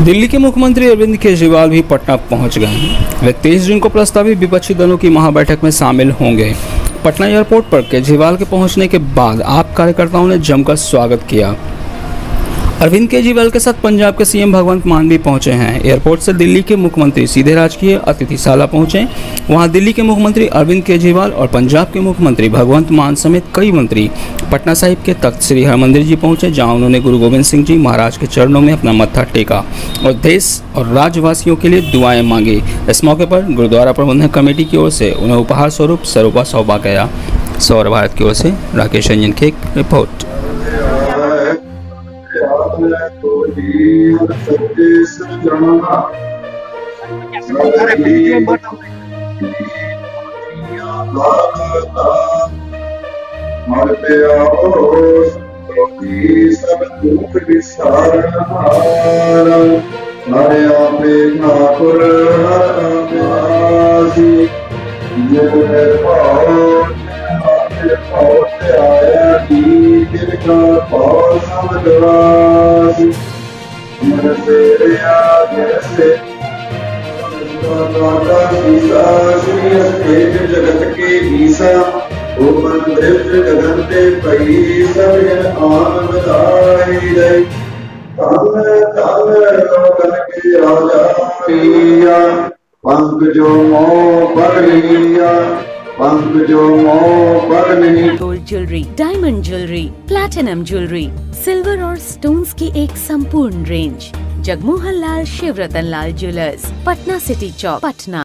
दिल्ली के मुख्यमंत्री अरविंद केजरीवाल भी पटना पहुंच गए हैं। वे 23 जून को प्रस्तावित विपक्षी दलों की महाबैठक में शामिल होंगे। पटना एयरपोर्ट पर केजरीवाल के पहुंचने के बाद आप कार्यकर्ताओं ने जमकर स्वागत किया। अरविंद केजरीवाल के साथ पंजाब के सीएम भगवंत मान भी पहुंचे हैं। एयरपोर्ट से दिल्ली के मुख्यमंत्री सीधे राजकीय अतिथिशाला पहुंचे। वहां दिल्ली के मुख्यमंत्री अरविंद केजरीवाल और पंजाब के मुख्यमंत्री भगवंत मान समेत कई मंत्री पटना साहिब के तख्त श्री हरमंदिर जी पहुंचे, जहां उन्होंने गुरु गोविंद सिंह जी महाराज के चरणों में अपना मत्था टेका और देश और राज्यवासियों के लिए दुआएं मांगी। इस मौके पर गुरुद्वारा प्रबंधन कमेटी की ओर से उन्हें उपहार स्वरूप सरोपा सौंपा गया। सौर भारत की ओर से राकेश रंजन की एक रिपोर्ट। सब दुख जगत के ईसा गगन पे पई सब आन बधाई दे। लोगन के राजा पिया पंख जो मोह पर लिया, पंख जो मोह पर नहीं। Gold jewellery, diamond jewellery, platinum jewellery, silver और स्टोन्स की एक संपूर्ण range. Jagmohan Lal Shivratan Lal jewellers, Patna city Chowk, Patna.